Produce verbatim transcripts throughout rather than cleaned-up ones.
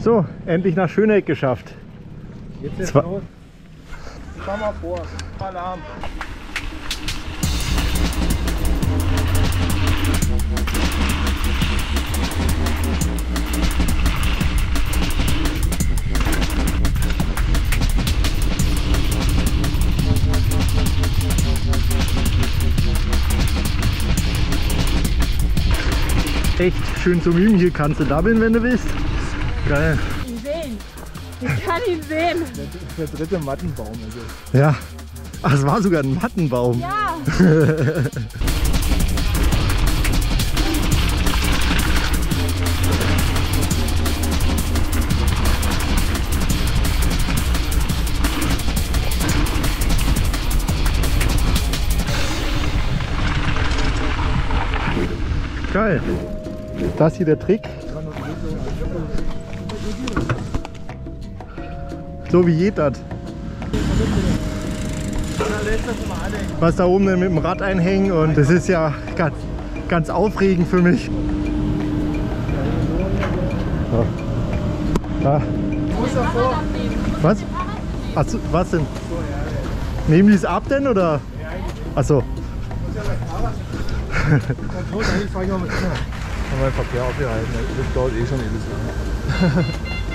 So, endlich nach Schöneck geschafft. Jetzt ist Zwei los. Fahr mal vor. Alarm. Echt schön zum Üben. Hier kannst du dabbeln, wenn du willst. Geil. Ihn sehen. Ich kann ihn sehen. Der, der dritte Mattenbaum. Also. Ja. Ach, es war sogar ein Mattenbaum. Ja. Geil. Das hier der Trick. So wie geht das? Was da oben denn mit dem Rad einhängen, und das ist ja ganz, ganz aufregend für mich. So. Da. Was? Achso, was denn? Nehmen die es ab denn oder? Achso. Los, eigentlich fahre ich mal mit Ihnen. Haben wir den Verkehr aufgehalten. Das dauert eh schon ewig lange.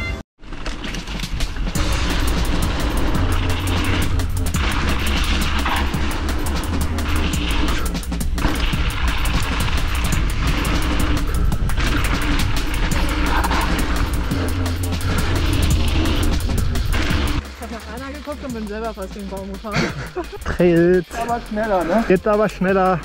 Ich habe nach Anna geguckt und bin selber fast den Baum gefahren. Trillt. Aber schneller, ne? Jetzt aber schneller.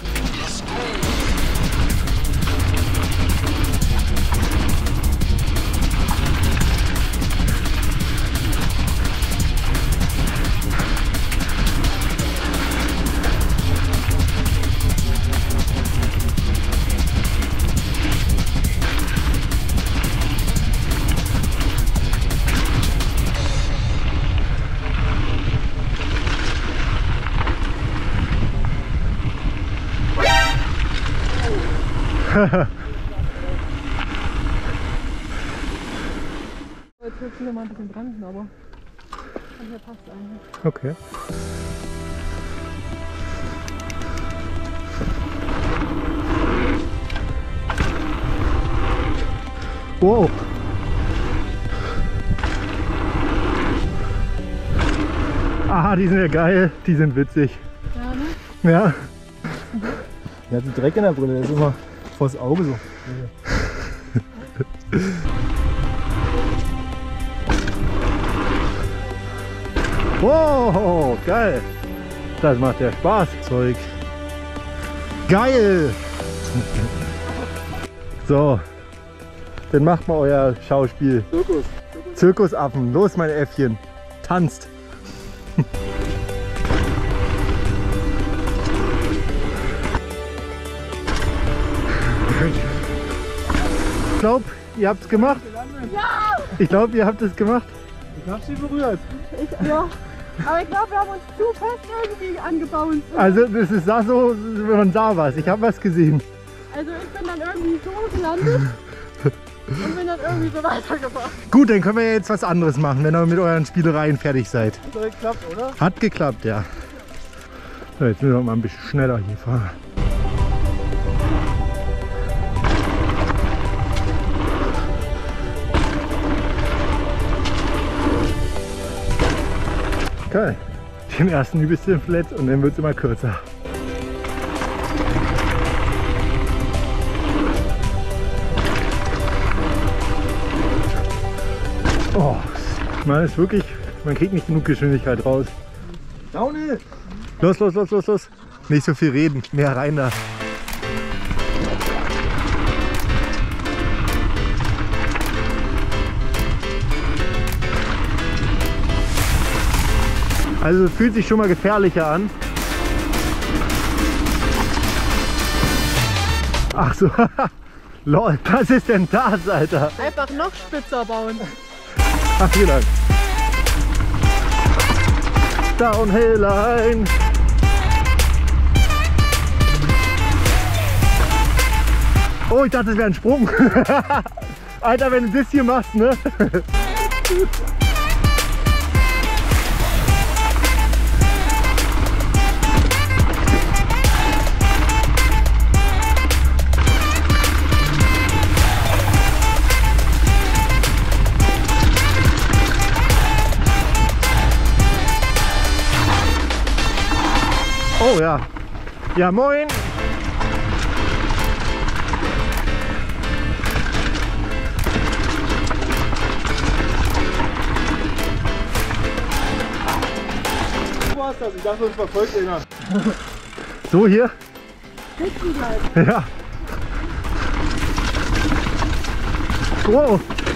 Jetzt wird hier mal ein bisschen bremsen, aber hier passt eigentlich. Okay. Wow. Ah, die sind ja geil, die sind witzig. Ja, ne? Ja. Der hat Dreck in der Brille, der ist immer vors Auge so. Wow, geil. Das macht ja Spaß, Zeug. Geil. So, dann macht mal euer Schauspiel. Zirkus. Zirkusaffen, los mein Äffchen, tanzt. Ich glaube, ihr habt es gemacht. Ja! Ich glaube, ihr habt es gemacht. Ich hab sie berührt. Ich, ja. Aber ich glaube, wir haben uns zu fest irgendwie angebaut. Also das ist sah so, wenn man sah was. Ich habe was gesehen. Also ich bin dann irgendwie so gelandet und bin dann irgendwie so weitergefahren. Gut, dann können wir ja jetzt was anderes machen, wenn ihr mit euren Spielereien fertig seid. Hat doch geklappt, oder? Hat geklappt, ja. So, jetzt müssen wir mal ein bisschen schneller hier fahren. Geil. Den ersten ein bisschen flat und dann wird es immer kürzer. Oh, man ist wirklich, man kriegt nicht genug Geschwindigkeit raus. Downhill! Los, los, los, los, los. Nicht so viel reden, mehr rein da. Also es fühlt sich schon mal gefährlicher an. Ach so, lol, was ist denn das, Alter? Einfach noch spitzer bauen. Ach, hier lang. Downhill ein. Oh, ich dachte, es wäre ein Sprung. Alter, wenn du das hier machst, ne? Oh ja. Ja, moin. Du warst das, ich dachte, uns verfolgt einer. So hier? Sitzen bleiben. Ja. Wow.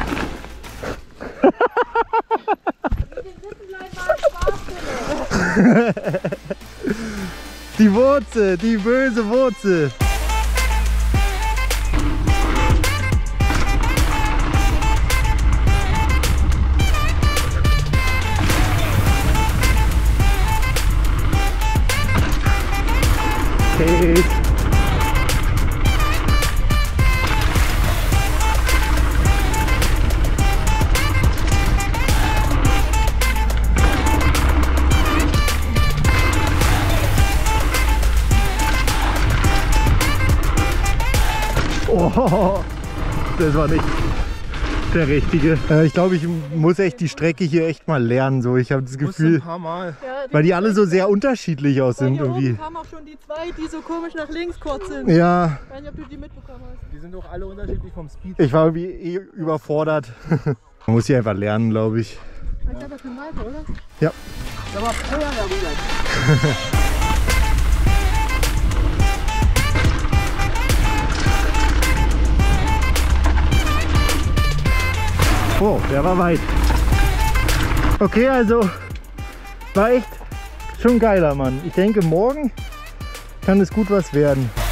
Mit dem Sitzen bleiben war Spaß. Die Wurzel, die böse Wurzel. Okay. Oh, das war nicht der richtige. Äh, ich glaube, ich muss echt die Strecke hier echt mal lernen. So, ich habe das Gefühl, ein paar Mal. Ja, weil die alle so sehr unterschiedlich aus Weil sind hier irgendwie. oben kamen auch schon die zwei, die so komisch nach links kurz sind. Ja, Ich weiß nicht, ob du die mitbekommen hast. Die sind doch alle unterschiedlich vom Speed. ich war irgendwie eh überfordert. Man muss hier einfach lernen, glaube ich. Ich glaube, das ist ein Reife, oder? Ja. Da war Feuer da wieder. Oh, der war weit. Okay, also war echt schon geiler, Mann. Ich denke, morgen kann es gut was werden.